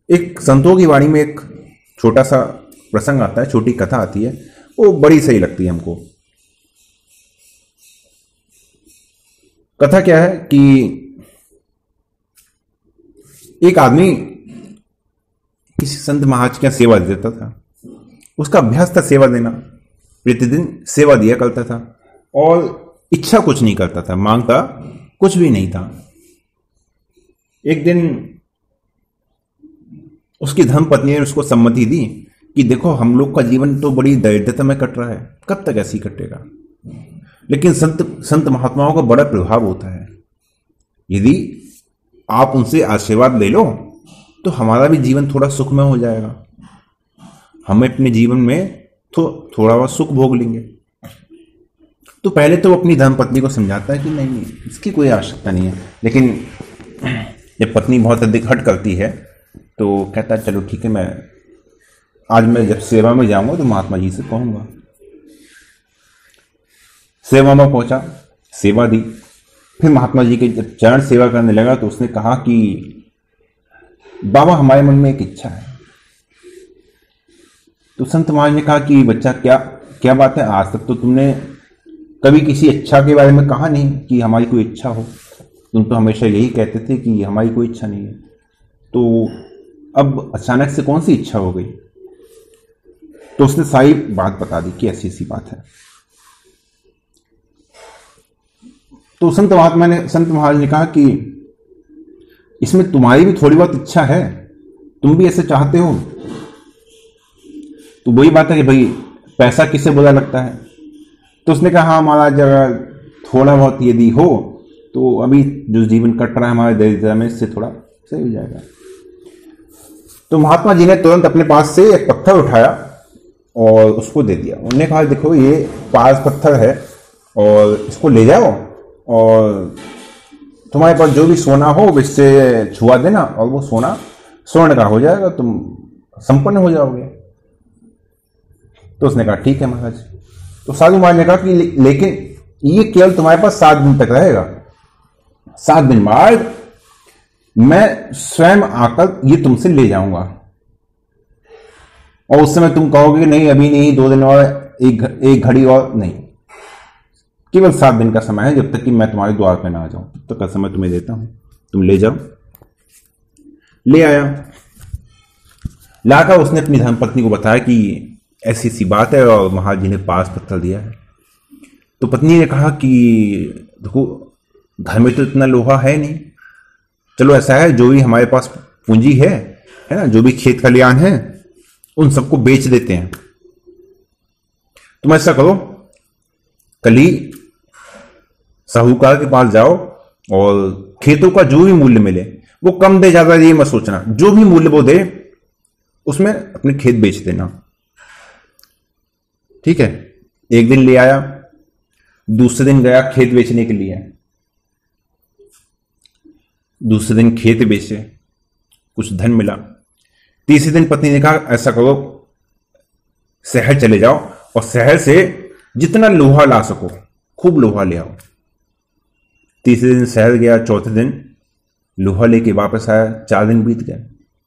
एक संतों की वाणी में एक छोटा सा प्रसंग आता है, छोटी कथा आती है, वो बड़ी सही लगती है हमको। कथा क्या है कि एक आदमी किसी संत महाराज की सेवा देता था। उसका अभ्यास था सेवा देना, प्रतिदिन सेवा दिया करता था और इच्छा कुछ नहीं करता था, मांगता कुछ भी नहीं था। एक दिन उसकी धर्मपत्नी ने उसको सम्मति दी कि देखो, हम लोग का जीवन तो बड़ी दरिद्रता में कट रहा है, कब तक ऐसे ही कटेगा। लेकिन संत महात्माओं का बड़ा प्रभाव होता है, यदि आप उनसे आशीर्वाद ले लो तो हमारा भी जीवन थोड़ा सुखमय हो जाएगा, हम अपने जीवन में थोड़ा बहुत सुख भोग लेंगे। तो पहले तो वो अपनी धर्मपत्नी को समझाता है कि नहीं, इसकी कोई आवश्यकता नहीं है। लेकिन जब पत्नी बहुत अधिक हट करती है तो कहता है चलो ठीक है, मैं जब सेवा में जाऊंगा तो महात्मा जी से कहूंगा। सेवा में पहुंचा, सेवा दी। फिर महात्मा जी के जब चरण सेवा करने लगा तो उसने कहा कि बाबा, हमारे मन में एक इच्छा है। तो संत महाराज ने कहा कि बच्चा, क्या बात है, आज तक तो तुमने कभी किसी इच्छा के बारे में कहा नहीं कि हमारी कोई इच्छा हो, तुम तो हमेशा यही कहते थे कि हमारी कोई इच्छा नहीं है, तो अब अचानक से कौन सी इच्छा हो गई। तो उसने सारी बात बता दी कि ऐसी ऐसी बात है। तो संत महाराज ने कहा कि इसमें तुम्हारी भी थोड़ी बहुत इच्छा है, तुम भी ऐसे चाहते हो। तो वही बात है कि भाई, पैसा किसे बुरा लगता है। तो उसने कहा हाँ महाराज, अगर थोड़ा बहुत यदि हो तो अभी जो जीवन कट रहा है हमारे दरिद्रता में, इससे थोड़ा सही हो जाएगा। तो महात्मा जी ने तुरंत अपने पास से एक पत्थर उठाया और उसको दे दिया। उन्होंने कहा देखो, ये पास पत्थर है और इसको ले जाओ और तुम्हारे पास जो भी सोना हो इससे छुआ देना और वो सोना स्वर्ण का हो जाएगा, तुम संपन्न हो जाओगे। तो उसने कहा ठीक है महाराज। तो साधु महाराज ने कहा कि लेकिन ये केवल तुम्हारे पास 7 दिन तक रहेगा। 7 दिन बाद मैं स्वयं आकर ये तुमसे ले जाऊंगा और उस समय तुम कहोगे नहीं, अभी नहीं, 2 दिन और, एक घड़ी और नहीं, केवल 7 दिन का समय है, जब तक कि मैं तुम्हारे द्वार पे ना आ जाऊं तब तक का समय तुम्हें देता हूं, तुम ले जाओ। ले आया। लाकर उसने अपनी धर्मपत्नी को बताया कि ऐसी सी बात है और महाराज जी ने पास पत्थर दिया है। तो पत्नी ने कहा कि देखो, घर में तो इतना लोहा है नहीं, चलो ऐसा है, जो भी हमारे पास पूंजी है ना, जो भी खेत खलियान है, उन सबको बेच देते हैं। तुम ऐसा करो, कल ही साहूकार के पास जाओ और खेतों का जो भी मूल्य मिले, वो कम दे ज्यादा ये मत सोचना, जो भी मूल्य वो दे उसमें अपने खेत बेच देना, ठीक है। एक दिन ले आया, दूसरे दिन गया खेत बेचने के लिए, दूसरे दिन खेत बेचे, कुछ धन मिला। तीसरे दिन पत्नी ने कहा ऐसा करो, शहर चले जाओ और शहर से जितना लोहा ला सको खूब लोहा ले आओ। तीसरे दिन शहर गया, चौथे दिन लोहा लेके वापस आया। 4 दिन बीत गए,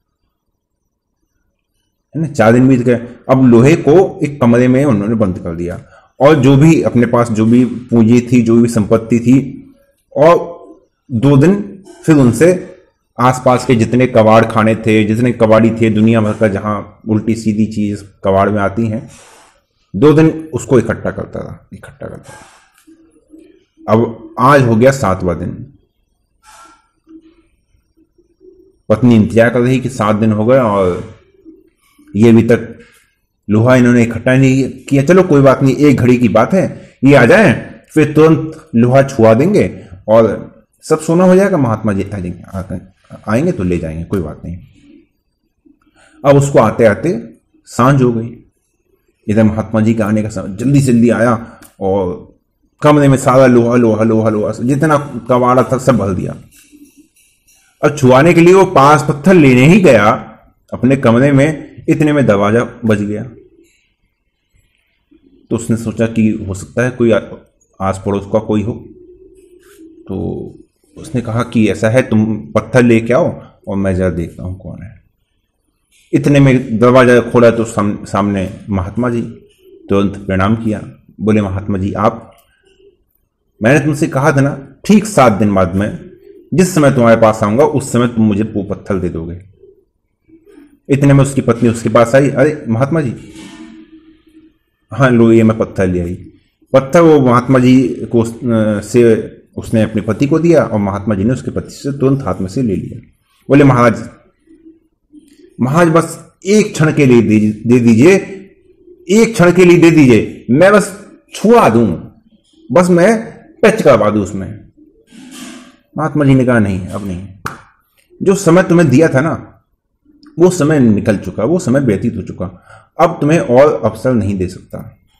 है ना, 4 दिन बीत गए। अब लोहे को एक कमरे में उन्होंने बंद कर दिया और जो भी अपने पास जो भी पूंजी थी, जो भी संपत्ति थी, और 2 दिन फिर उनसे आसपास के जितने कबाड़ खाने थे, जितने कबाड़ी थे दुनिया भर का, जहां उल्टी सीधी चीज कबाड़ में आती हैं, 2 दिन उसको इकट्ठा करता था। अब आज हो गया 7वां दिन। पत्नी इंतजार कर रही कि 7 दिन हो गए और ये अभी तक लोहा इन्होंने इकट्ठा नहीं किया। चलो कोई बात नहीं, एक घड़ी की बात है, ये आ जाए फिर तुरंत लोहा छुआ देंगे और सब सोना हो जाएगा, महात्मा जी आएंगे तो ले जाएंगे, कोई बात नहीं। अब उसको आते आते सांझ हो गई। इधर महात्मा जी का आने का समय, जल्दी जल्दी आया और कमरे में सारा लोहा लोहा लोहा लोहा जितना कबाड़ा था सब भर दिया। अब छुआने के लिए वो पास पत्थर लेने ही गया अपने कमरे में, इतने में दरवाजा बज गया। तो उसने सोचा कि हो सकता है कोई आस पड़ोस का कोई हो। तो उसने कहा कि ऐसा है, तुम पत्थर लेके आओ और मैं जरा देखता हूं कौन है। इतने में दरवाजा खोला तो सामने महात्मा जी। तुरंत प्रणाम किया, बोले महात्मा जी आप, मैंने तुमसे कहा था ना ठीक 7 दिन बाद में जिस समय तुम्हारे पास आऊंगा उस समय तुम मुझे वो पत्थर दे दोगे। इतने में उसकी पत्नी उसके पास आई, अरे महात्मा जी, हाँ लो ये मैं पत्थर ले आई। पत्थर वो महात्मा जी को से उसने अपने पति को दिया और महात्मा जी ने उसके पति से तुरंत हाथ में से ले लिया। बोले महाराज बस एक क्षण के लिए दे दीजिए, एक क्षण के लिए दे दीजिए, मैं बस छुआ दूं, बस मैं टच करवा दूं उसमें। महात्मा जी ने कहा नहीं, अब नहीं, जो समय तुम्हें दिया था ना वो समय निकल चुका, वो समय व्यतीत हो चुका, अब तुम्हें और अवसर नहीं दे सकता।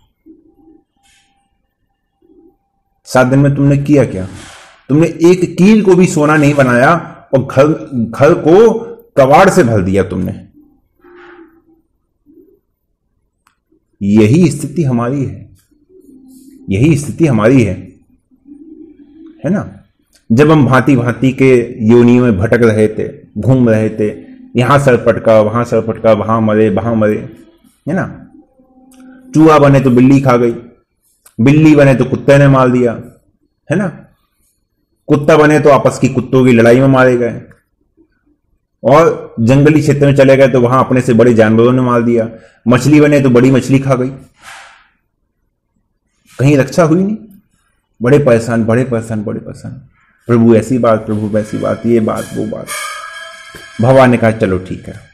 7 दिन में तुमने किया क्या? तुमने एक कील को भी सोना नहीं बनाया और घर को कबाड़ से भर दिया तुमने। यही स्थिति हमारी है, यही स्थिति हमारी है ना। जब हम भांति भांति के योनियों में भटक रहे थे, घूम रहे थे, यहां सर पटका वहां सर पटका, वहां मरे वहां मरे, है ना। चूहा बने तो बिल्ली खा गई, बिल्ली बने तो कुत्ते ने मार दिया, है ना। कुत्ता बने तो आपस की कुत्तों की लड़ाई में मारे गए, और जंगली क्षेत्र में चले गए तो वहां अपने से बड़े जानवरों ने मार दिया। मछली बने तो बड़ी मछली खा गई, कहीं रक्षा हुई नहीं। बड़े परेशान बड़े परेशान बड़े परेशान, प्रभु ऐसी बात, प्रभु वैसी बात, ये बात वो बात। भगवान ने कहा चलो ठीक है,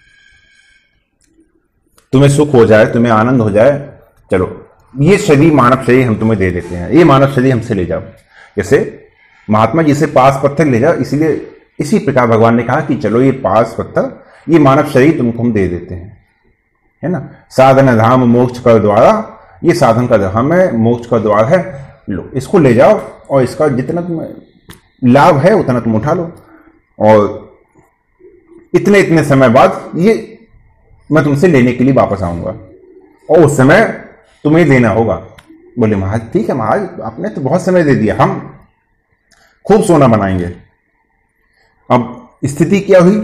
तुम्हें सुख हो जाए, तुम्हें आनंद हो जाए, चलो ये शरीर, मानव शरीर हम तुम्हें दे देते हैं, ये मानव शरीर हमसे ले जाओ। जैसे महात्मा जी से पास पत्थर ले जाओ, इसीलिए इसी प्रकार भगवान ने कहा कि चलो ये पास पत्थर, ये मानव शरीर तुमको हम दे देते हैं, है ना। साधन धाम मोक्ष का द्वारा, ये साधन का धाम है, मोक्ष का द्वार है, लो इसको ले जाओ और इसका जितना तुम्हें लाभ है उतना तुम उठा लो, और इतने इतने समय बाद ये मैं तुमसे लेने के लिए वापस आऊंगा और उस समय तुम्हें देना होगा। बोले महाराज ठीक है महाराज, आपने तो बहुत समय दे दिया, हम खूब सोना बनाएंगे। अब स्थिति क्या हुई?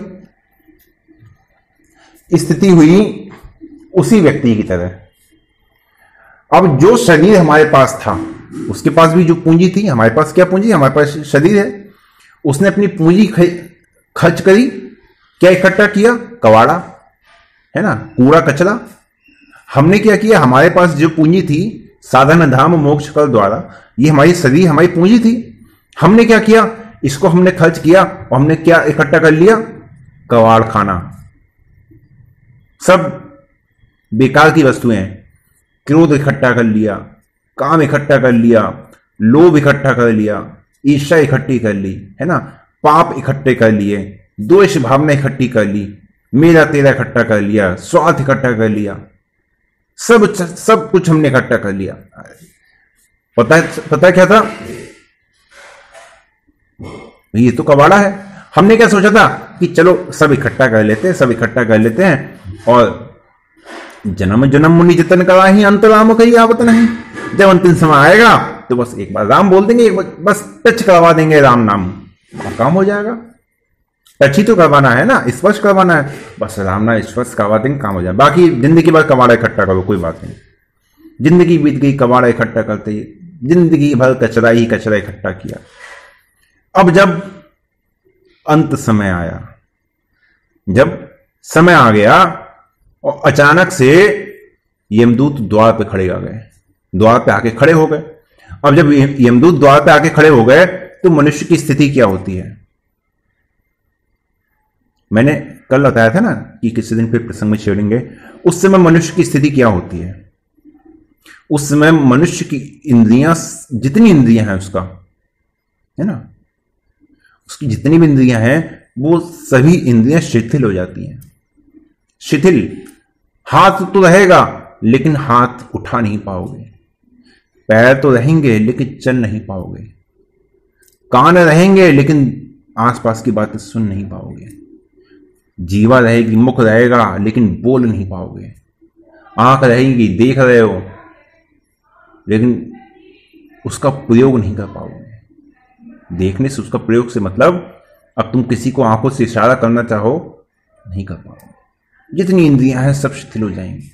स्थिति हुई उसी व्यक्ति की तरह। अब जो शरीर हमारे पास था, उसके पास भी जो पूंजी थी, हमारे पास क्या पूंजी? हमारे पास शरीर है। उसने अपनी पूंजी खर्च करी, क्या इकट्ठा किया? कबाड़ा, है ना, कूड़ा कचरा। हमने क्या किया? हमारे पास जो पूंजी थी, साधन धाम मोक्ष का द्वारा, ये हमारी शरीर हमारी पूंजी थी। हमने क्या किया? इसको हमने खर्च किया और हमने क्या इकट्ठा कर लिया? कबाड़ खाना, सब बेकार की वस्तुएं। क्रोध इकट्ठा कर लिया, काम इकट्ठा कर लिया, लोभ इकट्ठा कर लिया, ईर्ष्या इकट्ठी कर ली, है ना, पाप इकट्ठे कर लिए, द्वेष भावना इकट्ठी कर ली, मेरा तेरा इकट्ठा कर लिया, स्वार्थ इकट्ठा कर लिया, सब कुछ हमने इकट्ठा कर लिया। पता क्या था? ये तो कबाड़ा है। हमने क्या सोचा था कि चलो सब इकट्ठा कर लेते हैं, सब इकट्ठा कर लेते हैं, और जन्म जन्म मुनि जतन करा ही अंत राम कही आवत नहीं। जब अंतिम समय आएगा तो बस एक बार राम बोल देंगे, बस टच करवा देंगे राम नाम, काम हो जाएगा। टच ही तो करवाना है ना, स्पर्श करवाना है, बस राम नाम स्पर्श करवा देंगे, काम हो जाए। बाकी जिंदगी भर कबाड़ा इकट्ठा करो, कोई बात नहीं। जिंदगी बीत गई कबाड़ा इकट्ठा करते ही, जिंदगी भर कचरा ही कचरा इकट्ठा किया। अब जब अंत समय आया, जब समय आ गया और अचानक से यमदूत द्वार पे खड़े आ गए, द्वार पे आके खड़े हो गए। अब जब यमदूत द्वार पे आके खड़े हो गए तो मनुष्य की स्थिति क्या होती है? मैंने कल बताया था ना कि किसी दिन फिर प्रसंग में छेड़ेंगे। उस समय मनुष्य की स्थिति क्या होती है? उस समय मनुष्य की इंद्रियां, जितनी इंद्रियां हैं उसका, है ना, उसकी जितनी भी इंद्रियां हैं वो सभी इंद्रियां शिथिल हो जाती हैं। शिथिल, हाथ तो रहेगा लेकिन हाथ उठा नहीं पाओगे, पैर तो रहेंगे लेकिन चल नहीं पाओगे, कान रहेंगे लेकिन आसपास की बातें सुन नहीं पाओगे, जीवा रहेगी, मुख रहेगा लेकिन बोल नहीं पाओगे, आंख रहेगी, देख रहे हो लेकिन उसका प्रयोग नहीं कर पाओगे। देखने से, उसका प्रयोग से मतलब अब तुम किसी को आंखों से इशारा करना चाहो, नहीं कर पाओगे। जितनी इंद्रियां हैं सब शिथिल हो जाएंगी,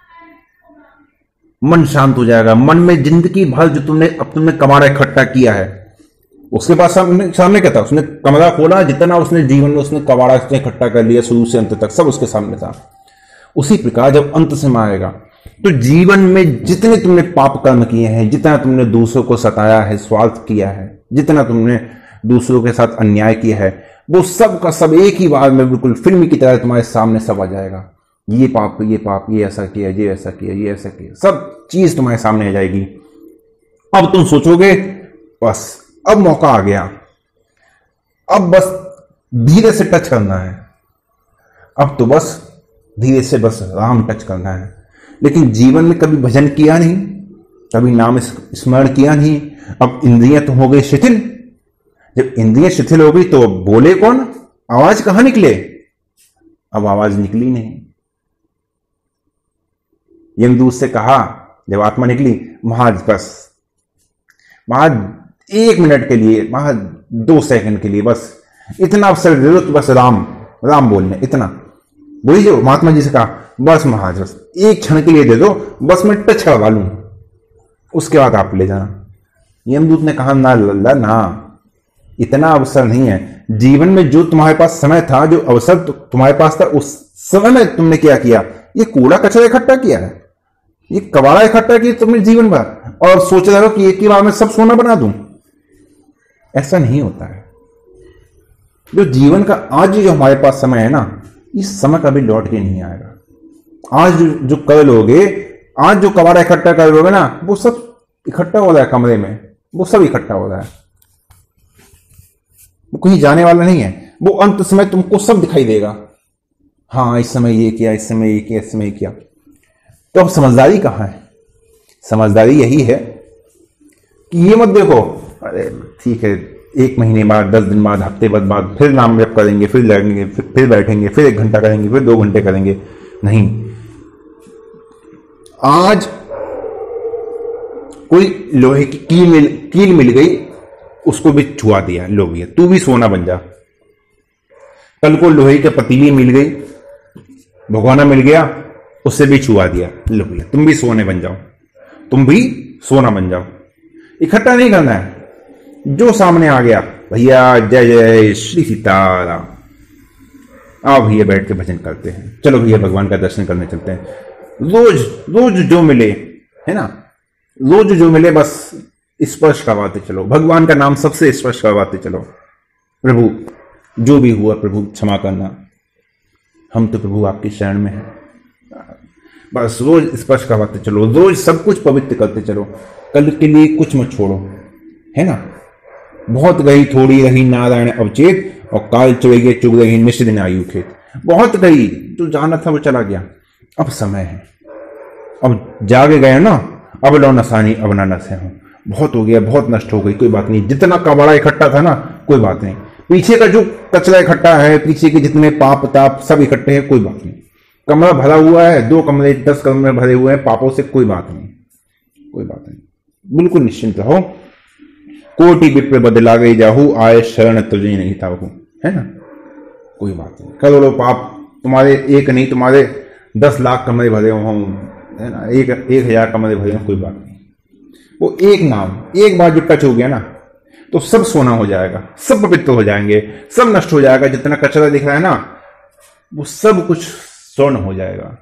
मन शांत हो जाएगा। मन में जिंदगी भर जो तुमने कमाड़ा इकट्ठा किया है, उसके बाद सामने क्या था? उसने कमरा खोला, जितना उसने जीवन में उसने कबाड़ा इकट्ठा कर लिया शुरू से अंत तक सब उसके सामने था। उसी प्रकार जब अंत समय आएगा तो जीवन में जितने तुमने पाप कर्म किए हैं, जितना तुमने दूसरों को सताया है, स्वार्थ किया है, जितना तुमने दूसरों के साथ अन्याय किया है, वो सब का सब एक ही बार में बिल्कुल फिल्म की तरह तुम्हारे सामने सब आ जाएगा। ये पाप, ये पाप, ये ऐसा किया, ये ऐसा किया, ये ऐसा किया, सब चीज तुम्हारे सामने आ जाएगी। अब तुम सोचोगे बस अब मौका आ गया, अब बस धीरे से टच करना है, अब तो बस धीरे से बस राम टच करना है। लेकिन जीवन में कभी भजन किया नहीं, कभी नाम स्मरण किया नहीं। अब इंद्रियां तो हो गई शिथिल। जब इंद्रियां शिथिल हो गई तो बोले कौन? आवाज कहां निकले? अब आवाज निकली नहीं। यमदूत से कहा जब आत्मा निकली, महाराज बस, महाराज 1 मिनट के लिए, महाराज 2 सेकंड के लिए बस इतना अवसर दे दो, तो बस राम राम बोलने इतना। वही जो महात्मा जी से कहा, बस महाराज बस 1 क्षण के लिए दे दो, बस मैं टच करवा लूं, उसके बाद आप ले जाना। यमदूत ने कहा ना लल्ला ना, इतना अवसर नहीं है। जीवन में जो तुम्हारे पास समय था, जो अवसर तुम्हारे पास था, उस समय में तुमने क्या किया? ये कूड़ा कचरा इकट्ठा किया है, ये कबाड़ा इकट्ठा किया तुमने जीवन भर, और सोच रहे हो कि एक ही बार में सब सोना बना दूं। ऐसा नहीं होता है। जो जीवन का आज जो हमारे पास समय है ना, इस समय कभी लौट के नहीं आएगा। आज जो कर लोगे, आज जो कबाड़ा इकट्ठा कर लोगे ना, वो सब इकट्ठा हो रहा है कमरे में, वो सब इकट्ठा हो रहा है, वो कहीं जाने वाला नहीं है। वो अंत समय तुमको सब दिखाई देगा। हाँ इस समय ये किया, इस समय ये किया, इस समय ये किया। तो अब समझदारी कहां है? समझदारी यही है कि ये मत देखो, अरे ठीक है 1 महीने बाद, 10 दिन बाद, हफ्ते बाद फिर नाम जप करेंगे, फिर लड़ेंगे, फिर बैठेंगे, फिर 1 घंटा करेंगे, फिर 2 घंटे करेंगे। नहीं, आज कोई लोहे की कील मिल गई, उसको भी छुआ दिया, लो भैया तू भी सोना बन जा। कल को लोहे की पतीली मिल गई, भगवाना मिल गया, उससे भी छुआ दिया, लो भैया तुम भी सोने बन जाओ, तुम भी सोना बन जाओ। इकट्ठा नहीं करना है, जो सामने आ गया भैया जय जय श्री सीताराम, आओ भैया बैठ के भजन करते हैं, चलो भैया भगवान का दर्शन करने चलते हैं। रोज रोज जो मिले है ना, रोज जो मिले बस स्पर्श करवाते चलो, भगवान का नाम सबसे स्पर्श करवाते चलो। प्रभु जो भी हुआ प्रभु क्षमा करना, हम तो प्रभु आपकी शरण में हैं। बस रोज स्पर्श करवाते चलो, रोज सब कुछ पवित्र करते चलो, कल के लिए कुछ मत छोड़ो, है ना। बहुत गई थोड़ी रही नारायण अवचेत, और काल चुड़ैये चुग रही निश्चित दिन आयु खेत। बहुत गई, जो जाना था वो चला गया, अब समय है, अब जागे गए ना, अब लो नसानी अब ना नसे हो। बहुत हो गया, बहुत नष्ट हो गई, कोई बात नहीं। जितना कबाड़ा इकट्ठा था ना, कोई बात नहीं। पीछे का जो कचरा इकट्ठा है, पीछे के जितने पाप ताप सब इकट्ठे हैं, कोई बात नहीं। कमरा भरा हुआ है, 2 कमरे 10 कमरे भरे हुए हैं पापों से, कोई बात नहीं, कोई बात नहीं। बिल्कुल निश्चिंत रहो। कोटि विप्र बदला गई जाहू, आए शरण तुझे नहीं था वो, है ना, कोई बात नहीं। करोड़ों पाप तुम्हारे, एक नहीं तुम्हारे 10 लाख कमरे भरे हों, है ना, 1,000 कमरे भरे हों, कोई बात नहीं। वो एक नाम एक बार जब टच हो गया ना, तो सब सोना हो जाएगा, सब पवित्र हो जाएंगे, सब नष्ट हो जाएगा। जितना कचरा दिख रहा है ना, वो सब कुछ स्वर्ण हो जाएगा।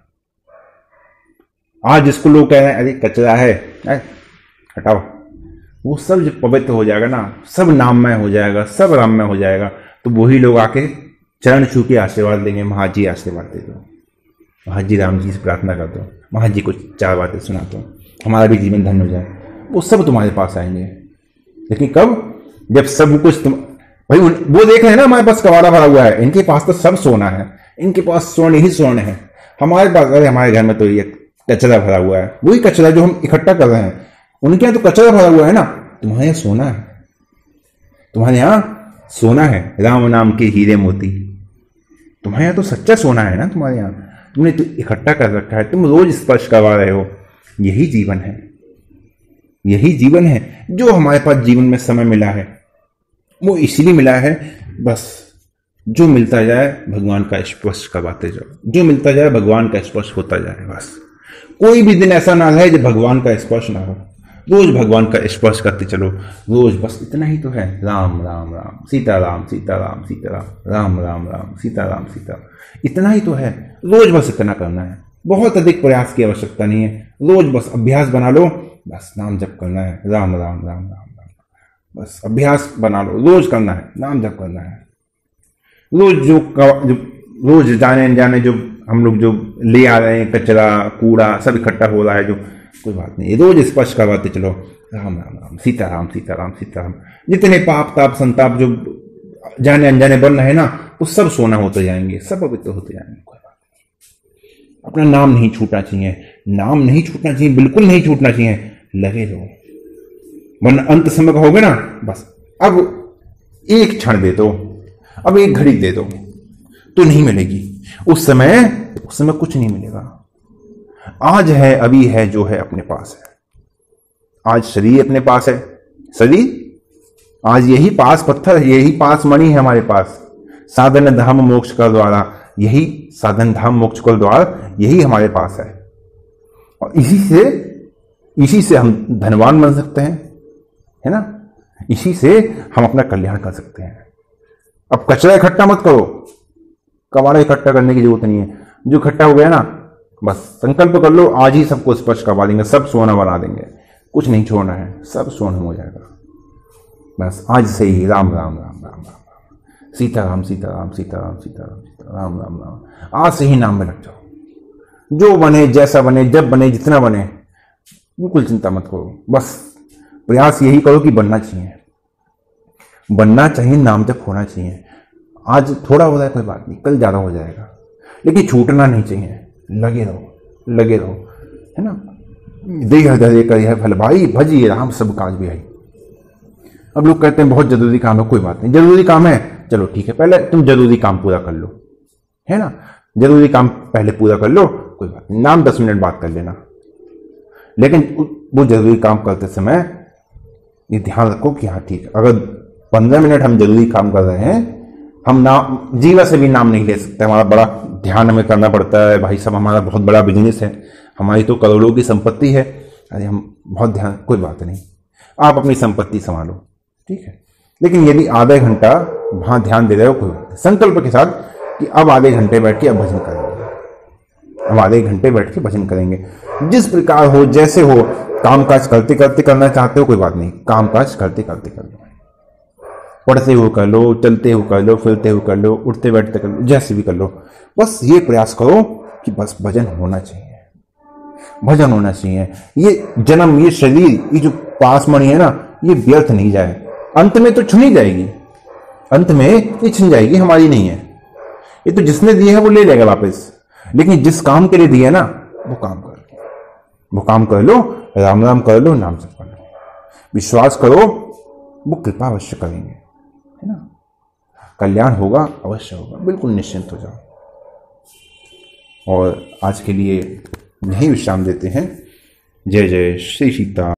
आज जिसको लोग कह रहे हैं अरे कचरा है, हटाओ, वो सब जब पवित्र हो जाएगा ना, सब नाममय हो जाएगा, सब राममय हो जाएगा, तो वही लोग आके चरण छू के आशीर्वाद देंगे, महाराज जी आशीर्वाद दे दो, महाराज जी राम जी से प्रार्थना कर दो, महाराज जी को 4 बातें सुना दो, हमारा भी जीवन धन्य हो जाए। वो सब तुम्हारे पास आएंगे। लेकिन कब? जब सब कुछ तुम, भाई वो देख रहे हैं ना हमारे पास कबाड़ा भरा हुआ है, इनके पास तो सब सोना है, इनके पास स्वर्ण ही स्वर्ण है। हमारे पास, अरे हमारे घर में तो ये कचरा भरा हुआ है, वही कचरा जो हम इकट्ठा कर रहे हैं, उनके यहाँ तो कचरा भरा हुआ है ना, तुम्हारे यहाँ सोना है, तुम्हारे यहाँ सोना है, राम नाम के हीरे मोती, तुम्हारे यहाँ तो सच्चा सोना है ना, तुम्हारे यहाँ तुमने तो इकट्ठा कर रखा है, तुम रोज स्पर्श करवा रहे हो। यही जीवन है, यही जीवन है। जो हमारे पास जीवन में समय मिला है, वो इसलिए मिला है, बस जो मिलता जाए भगवान का स्पर्श करवाते जाओ, जो मिलता जाए भगवान का स्पर्श होता जाए। बस कोई भी दिन ऐसा ना है जब भगवान का स्पर्श ना हो, रोज भगवान का स्पर्श करते चलो रोज। बस इतना ही तो है, राम राम राम सीता राम सीता राम सीता राम राम राम राम सीता राम सीता, इतना ही तो है रोज। बस इतना करना है, बहुत अधिक प्रयास की आवश्यकता नहीं है। रोज बस अभ्यास बना लो, बस नाम जप करना है, राम राम राम राम राम। बस अभ्यास बना लो, रोज करना है, नाम जप करना है। रोज जो रोज जाने अनजाने जो हम लोग जो ले आ रहे हैं कचरा कूड़ा सब इकट्ठा हो रहा है, जो कोई बात नहीं, रोज स्पर्श करवाते चलो, राम राम राम सीता राम सीता राम सीता राम। जितने पाप ताप संताप जो जाने अनजाने बन रहे हैं ना, वो सब सोना होते जाएंगे, सब पवित्र होते जाएंगे। कोई बात नहीं, अपना नाम नहीं छूटना चाहिए, नाम नहीं छूटना चाहिए, बिल्कुल नहीं छूटना चाहिए। लगे रहो, वरना अंत समय का होगे ना, बस अब एक क्षण दे दो, अब एक घड़ी दे दो तो नहीं मिलेगी। उस समय कुछ नहीं मिलेगा। आज है, अभी है, जो है अपने पास है। आज शरीर अपने पास है, शरीर आज यही पास पत्थर, यही पास मणि है हमारे पास। साधन धाम मोक्ष का द्वारा, यही साधन धाम मोक्ष का द्वार यही हमारे पास है। और इसी से हम धनवान बन सकते हैं, है ना। इसी से हम अपना कल्याण कर सकते हैं। अब कचरा इकट्ठा मत करो, कबाड़ा इकट्ठा करने की जरूरत नहीं है। जो इकट्ठा हो गया ना, बस संकल्प कर लो, आज ही सबको स्पर्श करवा देंगे, सब सोना बना देंगे, कुछ नहीं छोड़ना है, सब सोना हो जाएगा। बस आज से ही राम राम राम राम राम सीता राम सीता राम सीता राम सीता राम सीता राम राम राम। आज से ही नाम में लग जाओ। जो बने, जैसा बने, जब बने, जितना बने, बिल्कुल चिंता मत करो। बस प्रयास यही करो कि बनना चाहिए, बनना चाहिए, नाम तक होना चाहिए। आज थोड़ा हो जाए कोई बात नहीं, कल ज्यादा हो जाएगा, लेकिन छूटना नहीं चाहिए। लगे रहो, लगे रहो, है ना। देह धरे कर यह फल भाई, भजिए राम सब काज भी आई। अब लोग कहते हैं बहुत जरूरी काम है, कोई बात नहीं, जरूरी काम है, चलो ठीक है, पहले तुम जरूरी काम पूरा कर लो, है ना। जरूरी काम पहले पूरा कर लो, कोई बात नहीं, नाम 10 मिनट बात कर लेना। लेकिन वो जरूरी काम करते समय ये ध्यान रखो कि हाँ ठीक है, अगर 15 मिनट हम जरूरी काम कर रहे हैं, हम नाम जीवा से भी नाम नहीं ले सकते। हमारा बड़ा ध्यान हमें करना पड़ता है भाई साहब, हमारा बहुत बड़ा बिजनेस है, हमारी तो करोड़ों की संपत्ति है, अरे हम बहुत ध्यान, कोई बात नहीं, आप अपनी संपत्ति संभालो, ठीक है। लेकिन यदि आधा घंटा वहां ध्यान दे रहे हो, कोई बात नहीं, संकल्प के साथ कि अब आधे घंटे बैठ के अब भजन करेंगे, अब आधे घंटे बैठ के भजन करेंगे। जिस प्रकार हो, जैसे हो, काम काज करते करते करना चाहते हो, कोई बात नहीं, काम काज करते करते कर लो, पढ़ते हुए कर लो, चलते हुए कर लो, फिरते हुए कर लो, उठते बैठते कर लो, जैसे भी कर लो। बस ये प्रयास करो कि बस भजन होना चाहिए, भजन होना चाहिए। ये जन्म, ये शरीर, ये जो पास मणि है ना, ये व्यर्थ नहीं जाए। अंत में तो छुनी जाएगी, अंत में ये छिन जाएगी, हमारी नहीं है। ये तो जिसने दिए है वो ले लेगा वापस, लेकिन जिस काम के लिए दिया ना, वो काम कर लो, वो काम कर लो, राम राम कर लो, नाम जप कर लो, विश्वास करो, वो कृपा अवश्य करेंगे, है ना। कल्याण होगा, अवश्य होगा, बिल्कुल निश्चिंत हो जाओ। और आज के लिए यही विश्राम देते हैं। जय जय श्री सीता।